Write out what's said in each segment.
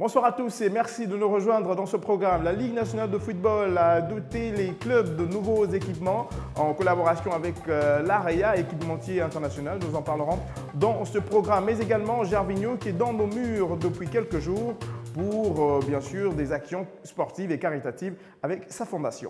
Bonsoir à tous et merci de nous rejoindre dans ce programme. La Ligue nationale de football a doté les clubs de nouveaux équipements en collaboration avec l'AREA, équipementier international. Nous en parlerons dans ce programme, mais également Gervinho qui est dans nos murs depuis quelques jours pour bien sûr des actions sportives et caritatives avec sa fondation.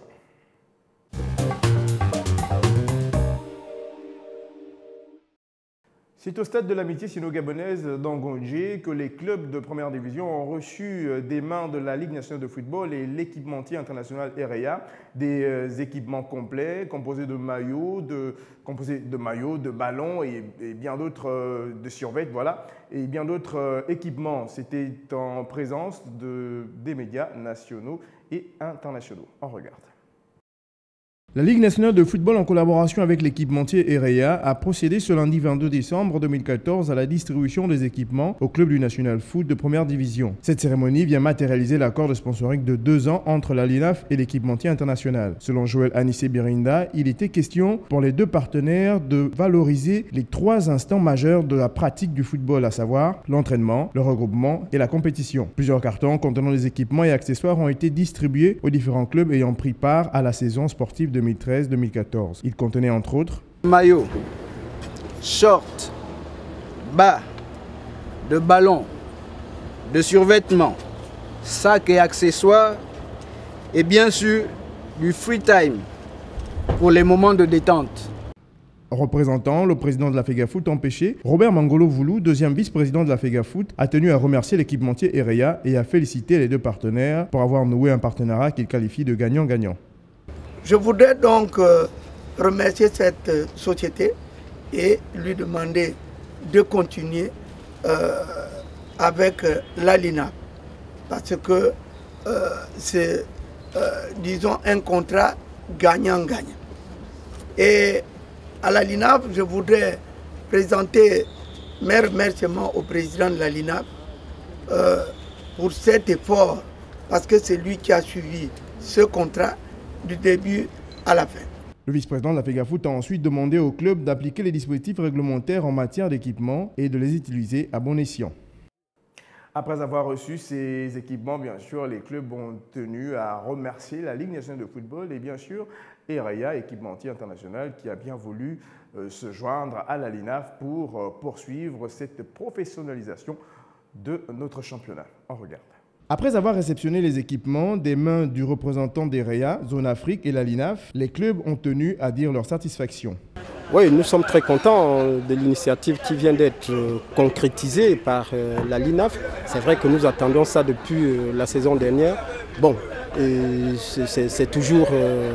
C'est au stade de l'amitié sino-gabonaise d'Angonje que les clubs de première division ont reçu des mains de la Ligue nationale de football et l'équipementier international EREA des équipements complets composés de maillots, de ballons et bien d'autres de survêtements, voilà, et bien d'autres équipements. C'était en présence des médias nationaux et internationaux. On regarde. La Ligue nationale de football, en collaboration avec l'équipementier EREA, a procédé ce lundi 22 décembre 2014 à la distribution des équipements au club du National Foot de première division. Cette cérémonie vient matérialiser l'accord de sponsoring de 2 ans entre la LINAF et l'équipementier international. Selon Joël Anissé Birinda, il était question pour les deux partenaires de valoriser les 3 instants majeurs de la pratique du football, à savoir l'entraînement, le regroupement et la compétition. Plusieurs cartons contenant des équipements et accessoires ont été distribués aux différents clubs ayant pris part à la saison sportive 2013-2014. Il contenait entre autres maillot, short, bas, de ballon, de survêtements, sacs et accessoires et bien sûr du free time pour les moments de détente. Représentant le président de la FEGAFOOT empêché, Robert Mangolo Voulou, deuxième vice-président de la FEGAFOOT, a tenu à remercier l'équipementier EREA et à féliciter les deux partenaires pour avoir noué un partenariat qu'il qualifie de gagnant-gagnant. Je voudrais donc remercier cette société et lui demander de continuer avec la LINAF parce que c'est, disons, un contrat gagnant-gagnant. Et à la LINAF, je voudrais présenter mes remerciements au président de la LINAF pour cet effort parce que c'est lui qui a suivi ce contrat du début à la fin. Le vice-président de la FEGAFOOT a ensuite demandé au club d'appliquer les dispositifs réglementaires en matière d'équipement et de les utiliser à bon escient. Après avoir reçu ces équipements, bien sûr, les clubs ont tenu à remercier la Ligue nationale de football et bien sûr EREA, équipementier international, qui a bien voulu se joindre à la LINAF pour poursuivre cette professionnalisation de notre championnat. On regarde. Après avoir réceptionné les équipements des mains du représentant d'EREA, Zone Afrique et la LINAF, les clubs ont tenu à dire leur satisfaction. Oui, nous sommes très contents de l'initiative qui vient d'être concrétisée par la LINAF. C'est vrai que nous attendons ça depuis la saison dernière. Bon, c'est toujours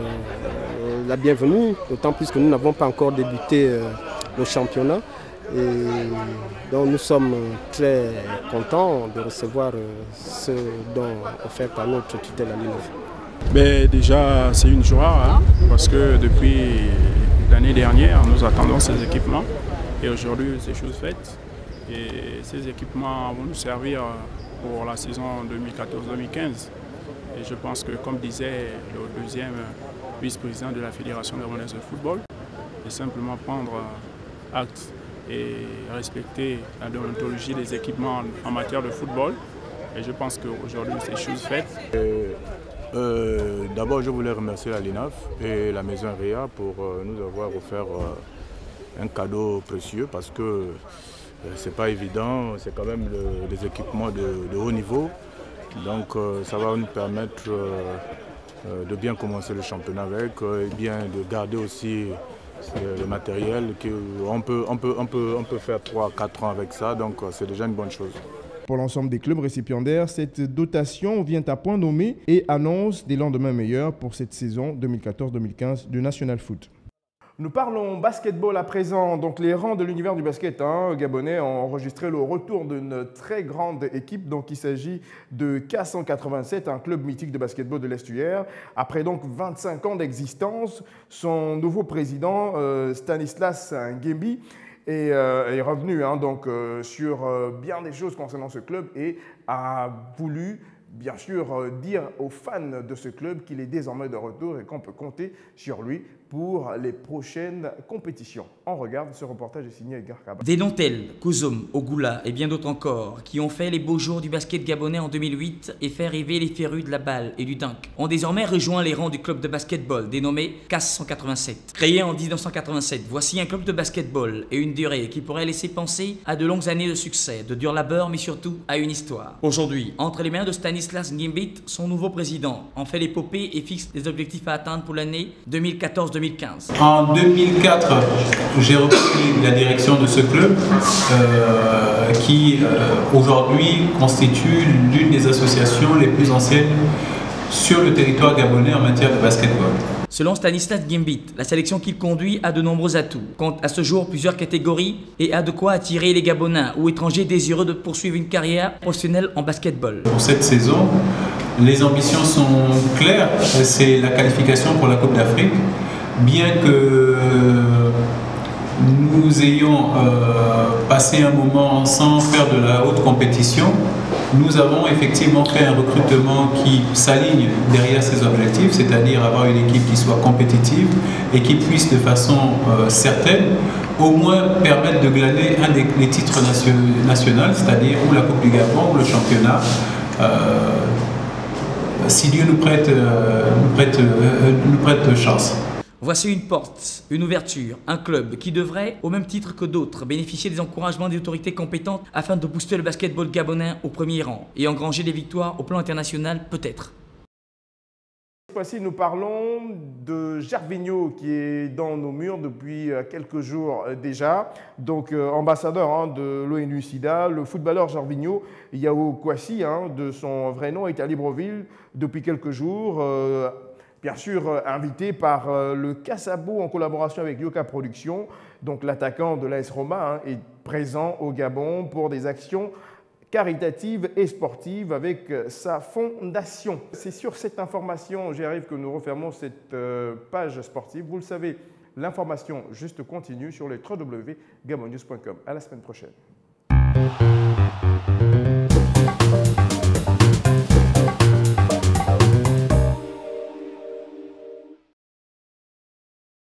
la bienvenue, d'autant plus que nous n'avons pas encore débuté le championnat. Et donc nous sommes très contents de recevoir ce don offert par notre tutelle à l'INAF. Mais déjà c'est une joie parce que depuis l'année dernière nous attendons ces équipements et aujourd'hui c'est chose faite. Et ces équipements vont nous servir pour la saison 2014-2015. Et je pense que comme disait le deuxième vice-président de la Fédération gabonaise de football, c'est simplement prendre acte et respecter la déontologie des équipements en matière de football. Et je pense qu'aujourd'hui, c'est chose faite. D'abord, je voulais remercier la LINAF et la maison EREA pour nous avoir offert un cadeau précieux parce que c'est pas évident, c'est quand même des équipements de haut niveau. Donc ça va nous permettre de bien commencer le championnat avec et bien de garder aussi le matériel, on peut faire 3-4 ans avec ça, donc c'est déjà une bonne chose. Pour l'ensemble des clubs récipiendaires, cette dotation vient à point nommé et annonce des lendemains meilleurs pour cette saison 2014-2015 du National Foot. Nous parlons basketball à présent. Donc les rangs de l'univers du basket gabonais ont enregistré le retour d'une très grande équipe. Donc il s'agit de K187, un club mythique de basketball de l'Estuaire. Après donc 25 ans d'existence, son nouveau président Stanislas Nguembi est revenu sur bien des choses concernant ce club et a voulu bien sûr dire aux fans de ce club qu'il est désormais de retour et qu'on peut compter sur lui pour les prochaines compétitions. On regarde ce reportage est signé Edgar Kaba. Des Nantel, Kouzoum, Ogoula et bien d'autres encore qui ont fait les beaux jours du basket gabonais en 2008 et fait rêver les férus de la balle et du dunk ont désormais rejoint les rangs du club de basketball dénommé CAS 187. Créé en 1987, voici un club de basketball et une durée qui pourrait laisser penser à de longues années de succès, de dur labeur mais surtout à une histoire. Aujourd'hui, entre les mains de Stanislas Nguimbit, son nouveau président en fait l'épopée et fixe des objectifs à atteindre pour l'année 2014-2015. En 2004, j'ai repris la direction de ce club qui aujourd'hui constitue l'une des associations les plus anciennes sur le territoire gabonais en matière de basketball. Selon Stanislas Nguimbit, la sélection qu'il conduit a de nombreux atouts, compte à ce jour plusieurs catégories et a de quoi attirer les Gabonais ou étrangers désireux de poursuivre une carrière professionnelle en basketball. Pour cette saison, les ambitions sont claires, c'est la qualification pour la Coupe d'Afrique. Bien que nous ayons passé un moment sans faire de la haute compétition, nous avons effectivement fait un recrutement qui s'aligne derrière ces objectifs, c'est-à-dire avoir une équipe qui soit compétitive et qui puisse de façon certaine au moins permettre de glaner un des titres nationaux, c'est-à-dire ou la Coupe du Gabon ou le championnat. Si Dieu nous prête chance. Voici une porte, une ouverture, un club qui devrait, au même titre que d'autres, bénéficier des encouragements des autorités compétentes afin de booster le basketball gabonais au premier rang et engranger des victoires au plan international peut-être. Cette fois-ci, nous parlons de Gervinho qui est dans nos murs depuis quelques jours déjà. Donc, ambassadeur de l'ONU-SIDA, le footballeur Gervinho Yao Kouassi, de son vrai nom, est à Libreville depuis quelques jours. Bien sûr, invité par le Kassabo en collaboration avec Yoka Productions. Donc, l'attaquant de l'AS Roma est présent au Gabon pour des actions caritatives et sportives avec sa fondation. C'est sur cette information, j'arrive que nous refermons cette page sportive. Vous le savez, l'information juste continue sur les www.gabonnews.com. À la semaine prochaine.